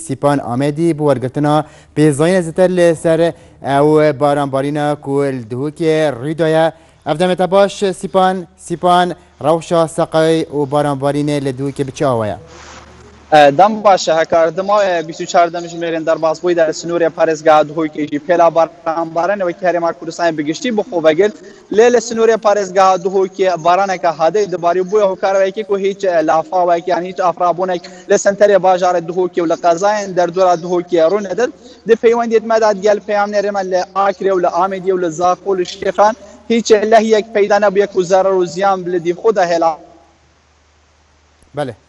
سیپان آمدی بورگتنا پیزاین زتر لسر او بارانبارینا کول دهوکی ریدایا افدامت باش سیپان روشا سقای و بارانبارین لدهوکی بچه آویا دم باشه هکار دمای 24 دمجمرین در بازبوی در سنوری پارێزگا دهۆکێکی پێلا بارانبارانەوەی کارێما کوردستانی بگشتی بخۆ بەگرت لێ لە سنووری پارێزگا دهۆکی بارانێکە هادەی دەباری بووە هۆکارەوەیەکی و هیچ لافاوێکیان هیچ ئافرابوونێک لە سنتەرێ باژارە دهۆکی و لە قەزایەن دەردۆرا دهۆکی ڕوونەدەن دە پەیوەندیت مەدا دیال پەیام نێرێمە لە ئاکرێ و لە ئامێدی و لە زاخۆ و لە شتێفان هیچ لەهیەک پەیدا نەبوویەک و زەرەر و زیان لە دی خۆدا هێلا بله